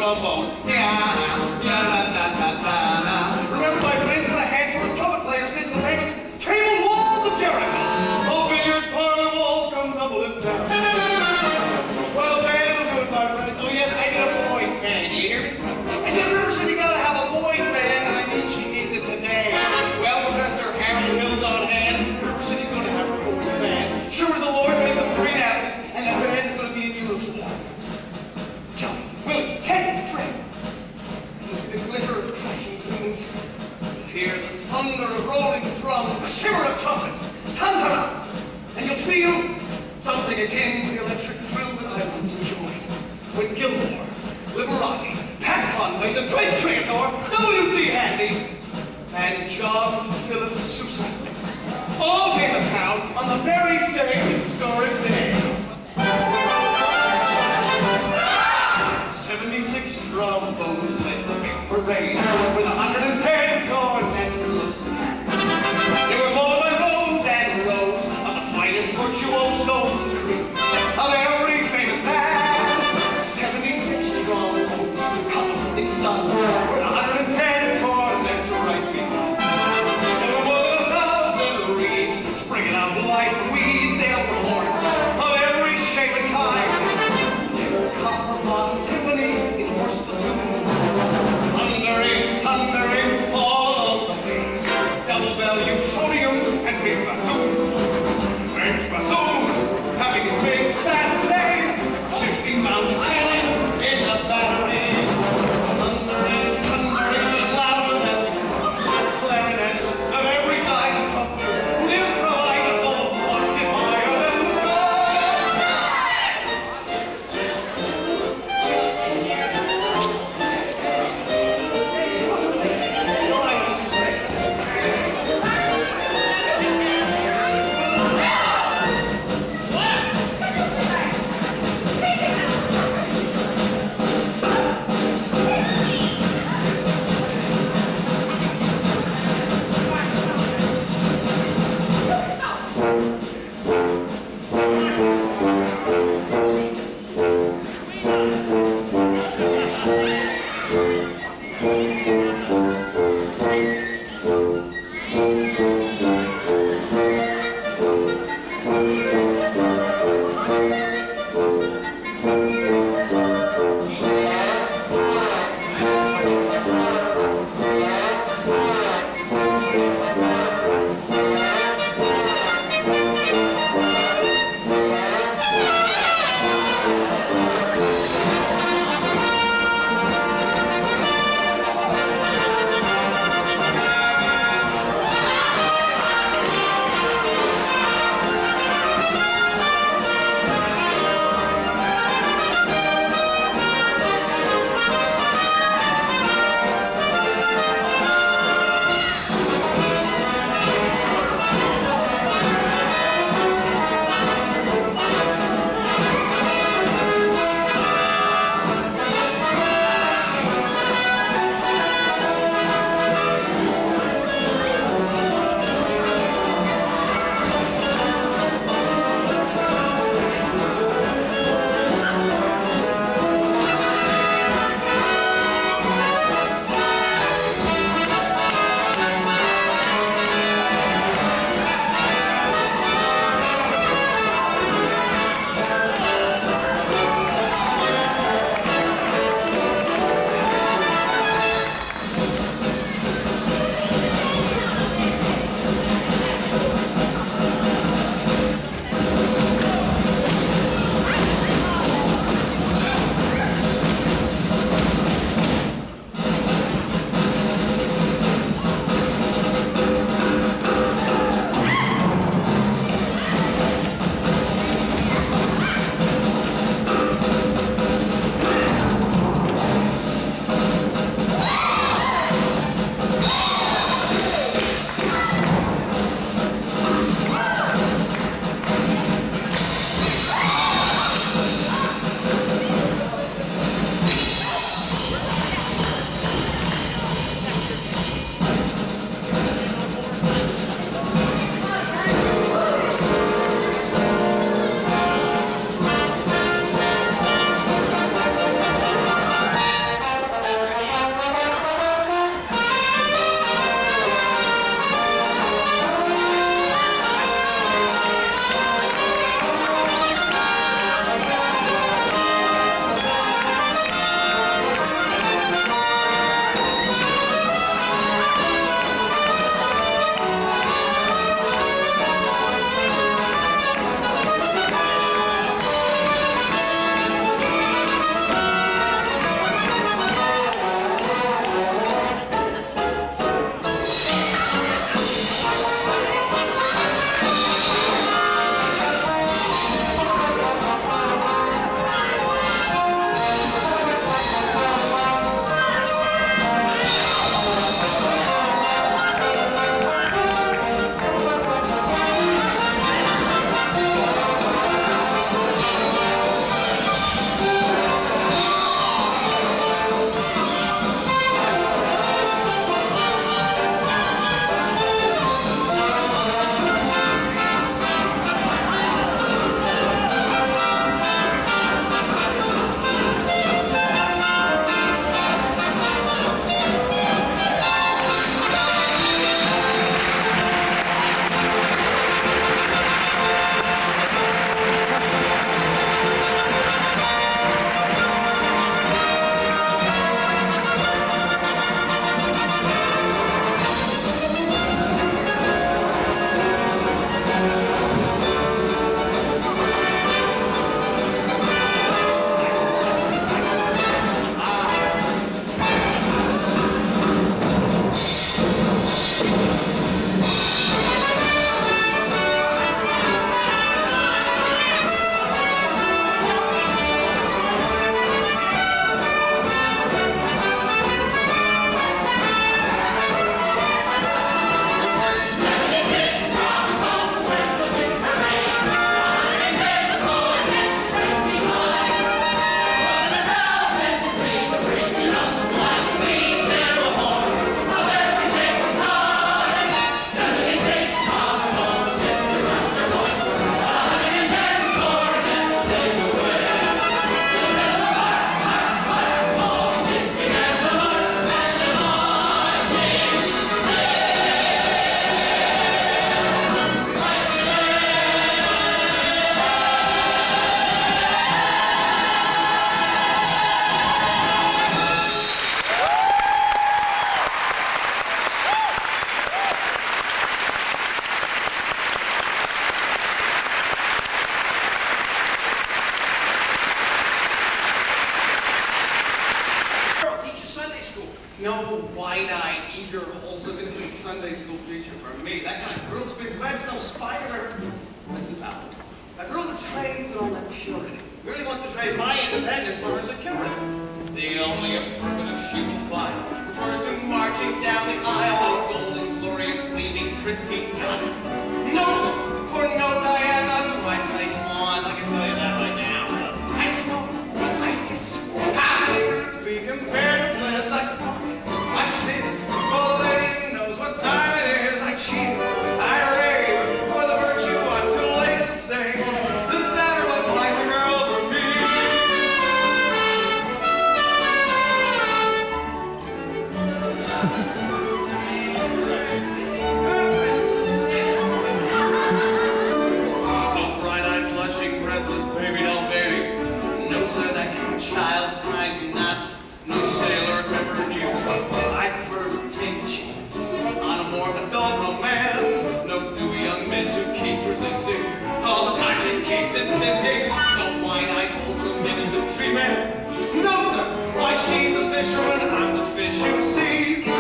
trombone. Remember, my friends, when a handful of trumpet players did the famous fabled walls of Jericho. Hoping your parlor walls come tumbling down. Well, band was good, my friends. Oh, yes, I did a boys' band. You hear me? I said, River City gotta have a boys' band, and I mean she needs it today. Well, Professor Harold Mills on hand. River City gonna have a boys' band. Sure as the Lord made the green apples, and that band is gonna be in Jerusalem. Johnny, Willie, Ted, Fred. You'll see the glitter of crashing cymbals. You'll hear the thunder of rolling drums, the shimmer of trumpets. Tan-ta-ta! And you'll feel something akin to the electric thrill that I once enjoyed when Gilmore, Liberati, Pat Conway, the great Creator, W.C. Handy, and John Philip Sousa all came to town on the very same historic day. 76 trombones led the big parade with 110 cornets close at hand. They were followed by rows and rows of the finest virtuosos, the cream of every famous band. 76 trombones accompanying sun with 110 cornets right behind. There were more than 1,000 reeds springing up like weeds. They were horns of every shape and kind. They were copper bottom timpani in horse platoon, thundering all on the way. Double bell euphoniums and big bassoon. Big bassoon having his big fat say. 50 mountain cannon in the battery. Thundering louder than clarinets of every size and trumpeters who improvise a full octave higher than the sky. Perhaps no spider. Listen, pal. A girl that trains in all that purity really wants to trade my independence for her security. The only affirmative she will find refers to marching down the aisle of golden, glorious, gleaming, pristine goddess. No, sir, for no Diana, the right place on. I can tell you that right now. I smoke, I hiss, how many words be compared to bliss? I smoke, I fizz, oh, the lady knows what time it is. I cheat, I rave, for the virtue I'm too late to sing. The center of life's a girl for me. No bright-eyed, blushing, breathless baby doll baby. No, sir, that kind of child ties knots. No sailor ever knew. I prefer to take a chance on a more adult romance. No dewy young miss who keeps resisting. All the time she keeps insisting. No wine-eyed, wholesome, innocent female. No, sir, why she's the fisherman, I'm the fish you see.